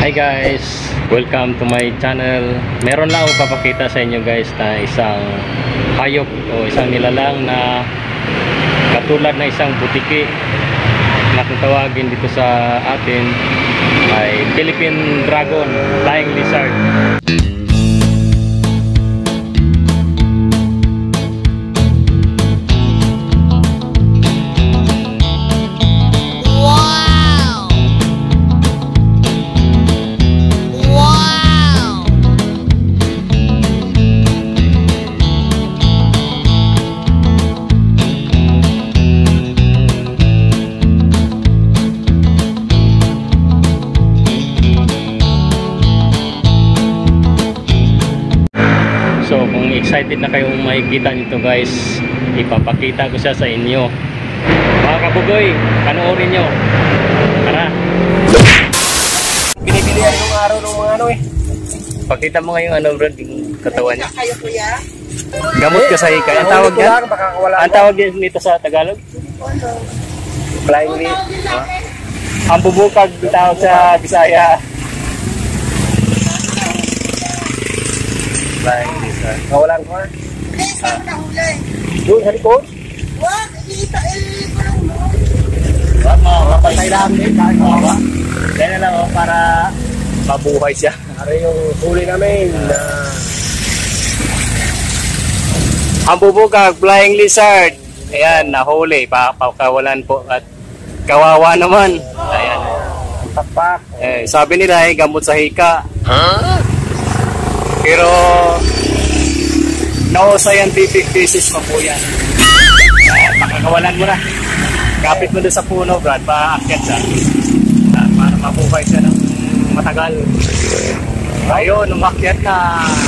Hi guys, welcome to my channel. Meron lang ako papakita sa inyo guys na isang hayop o isang nilalang na katulad na isang butiki na kung tawagin dito sa atin ay Philippine Dragon, Flying Lizard. So kung excited na kayong makikita nito guys, ipapakita ko siya sa inyo. Mga kabugoy, panoorin nyo. Tara. Binibili yung araw ng mga ano eh. Pakita mo ngayong ano bro, yung katawan niya. Kayo kuya? Gamot ka sa hika. Ang tawag niya? Ang tawag din nito sa Tagalog? Flying leaf. Ang bubukag tawag sa Bisaya. Flying Lizard. Kawalan ko ah. Saan nahuli? Doon sa likod. Wag, kita kulong mo. Wag mo, Patay lang din. kaya na lang oh, para mabuhay siya. Ano yung huli namin na Ang bubukag, Flying Lizard. Ayan, nahuli. Pakawalan po at kawawa naman. Ayan. pakpak. Sabi nila gamot sa hika. Pero no scientific basis pa po yan. Pakakawalan mo na. Kapit mo doon sa puno, Brad, paakyat siya. Para mabuhay siya ng matagal. Ayun, umakyat na.